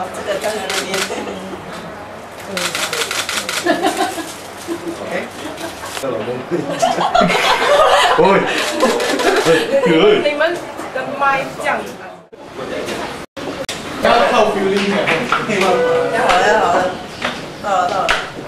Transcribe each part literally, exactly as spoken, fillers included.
哇，这个当然有点。OK。这老公。喂。你们的麦这样子。要靠 feeling 的，可以吗？要好了，要好了，到了，到了。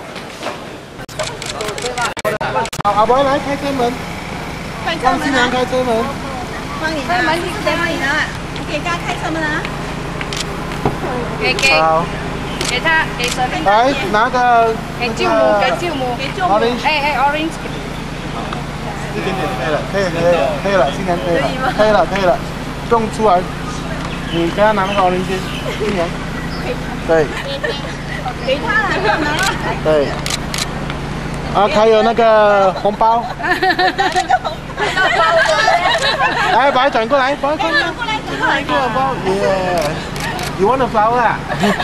好，阿伯来开车门。开车门。帮新娘开车门。帮你拿。门谁帮你拿？你给他开车门啊。给给。好。给他，给谁？来拿个。给舅母，给舅母，给舅母。orange。哎哎 ，orange。一点点可以了，可以可以了，可以了，新娘可以了，可以了可以了，不用出来。你给他拿那个 orange， 新娘。对。给他了，给他拿了。对。啊，还有那个红包。拿那个红包。来，把它转过来，把它转过来。过来，过来，过来，红包。耶。You want a flower 啊？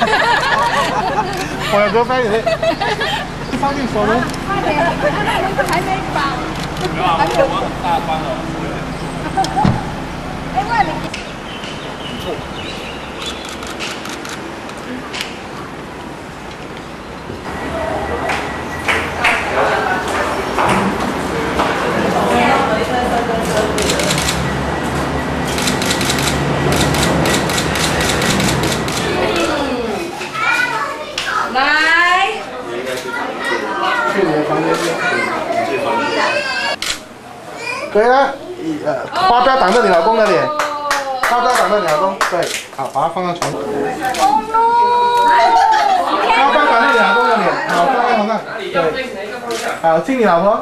我有个 friend 也是。这方面手呢？快点，还没绑。还没有。大关了。哎，外面。来。去你的房间。可以了，呃，花不要挡着你老公的脸，花不要挡着你老公，对，好，把它放到床。花不要挡着你老公的脸，好，放在床上，对，好，亲你老婆。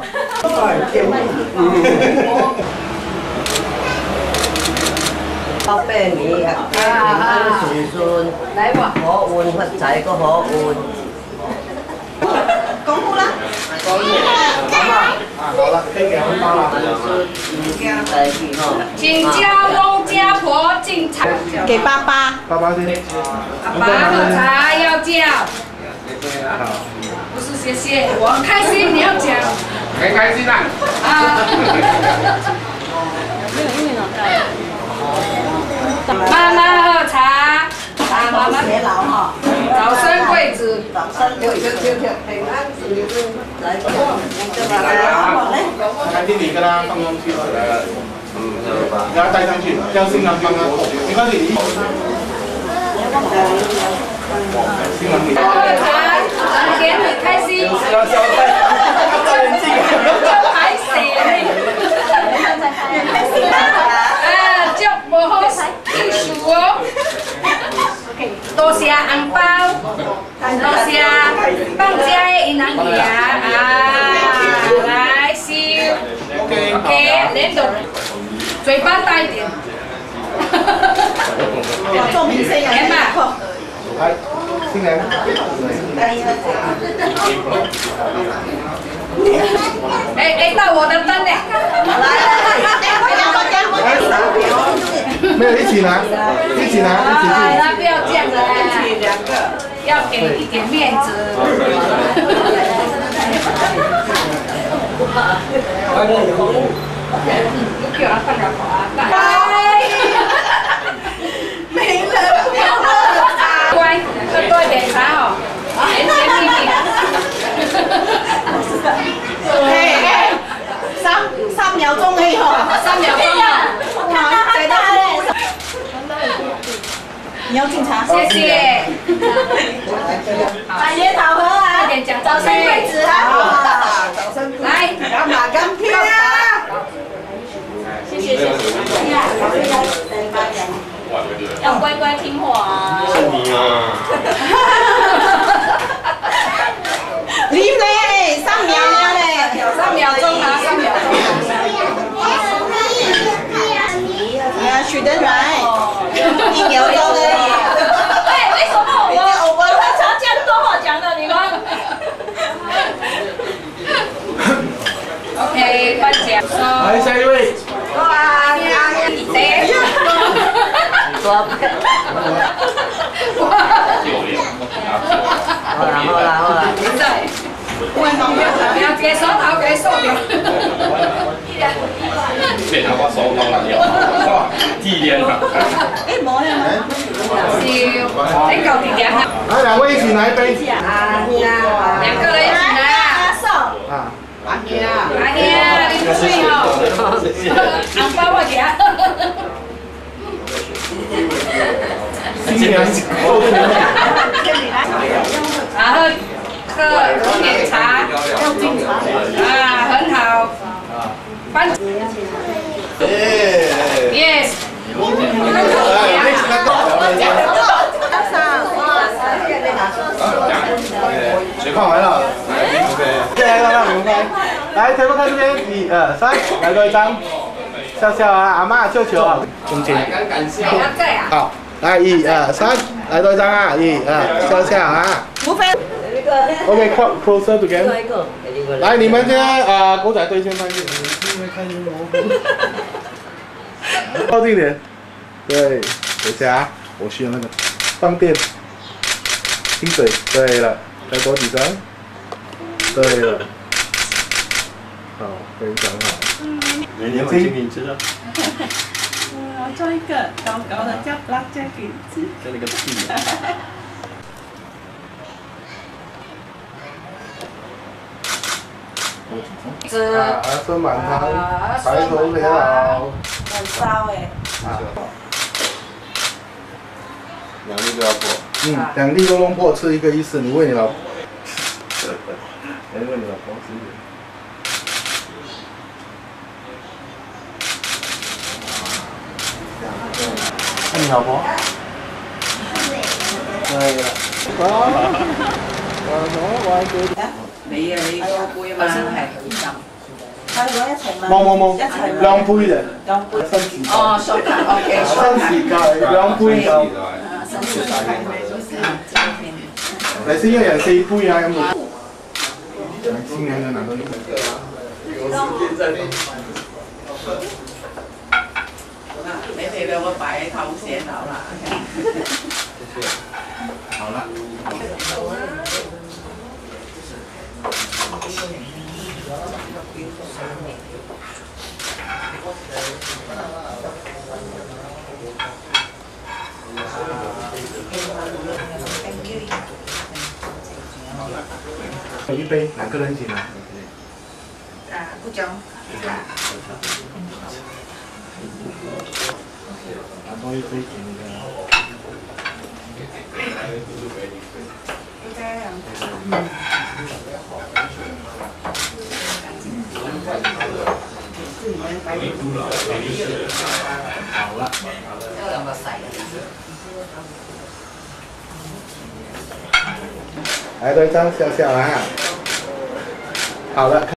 包俾你啊！啊！顺顺，可換發仔個可換。 功夫啦。功夫。啊，好了，可以给红包了。 请家公家婆进场。 给爸爸。 爸爸先。 爸爸喝茶要叫。不是谢谢，我很开心，你要讲。 很开心啊。 啊。妈妈喝茶。啊，妈妈别老哈。早生贵子。早生六六六六平安顺顺。来， 开经理跟他放上去，嗯，给他带上去，叫新郎帮他，没关系。新郎给。 喝茶，茶点很开心。 要交代，要照眼镜。 就排水。啊，就不好艺术哦。多谢红包，多谢放假的银行钱啊！来收 ，OK， 连着，嘴巴大一点。 做明星啊！ 来嘛， 来，新人。 哎哎，到我的灯了。 没有一起拿，一起拿，一起进。 那不要这样了，一起两个，要给一点面子。叫他放个花袋。没了，不要喝茶。乖，喝多一点茶哦，甜甜蜜蜜。 哎哎，三三秒钟而已哦， 三秒钟哦。 好，谁到嘞？你要敬茶， 谢谢。 百年好合啊！ 快点讲， 早生贵子啊！早生贵子， 来， 干嘛干屁啊！谢谢谢谢。 要乖乖听话啊！ 是你啊！ 你嘞，三秒嘞， 三秒钟啊，三秒钟。 你要取得来，一秒钟嘞。 哎，为什么我我喝茶这样多话讲的？你们 ？OK， 颁奖。 来下一位。 哇，你谁？好啦好啦好啦，现在，不要接手头给送掉。 变成我手忙脚乱，体验啊。 哎，冇呀。 是，你搞几点啊？ 来，两位一起拿一杯。 啊呀，两个人一起拿。 啊。 阿兄，阿兄，你水哦，红包我给。 新年后年。 然后喝龙眼茶，啊，很好。班。Yes。 水矿完了。OK。再来让他们开。来，全部看这边，一二三，来多一张。笑笑啊，阿妈、舅舅啊，中间。好，来一二三，来多一张啊，一二，笑笑啊。 无非。 OK， closer together。来，你们现在啊，狗仔队先看镜，因为看见模糊。靠近点。对，等一下，我需要那个放电。清水，对了，再多几张。对了。好，非常好。 明年我请你吃啊。 我做一个高高的叫 blackjack 给你吃。 叫那个屁啊！ 啊，孙满堂，白头偕老。 很烧哎。 啊。 两粒都要破。 嗯，两粒都弄破，吃一个意思。你喂你老婆。来喂你老婆吃一点。看你老婆。对了。啊。我我佢。 你啊，你個杯嘛，先係佢浸。係攞一齊嘛？ 冇冇冇， 一齊兩杯嘅。 兩杯。 新時代。 哦 ，short OK。 新時代兩杯就。 新時代。 你先一人四杯啊咁就。新年嘅難度。 你哋兩個擺頭寫到啦。 好了。一杯，两个人一起拿。 啊，不讲。 拿多一杯给你的。好了。 有兩個細。 来多一张笑笑啊！好了。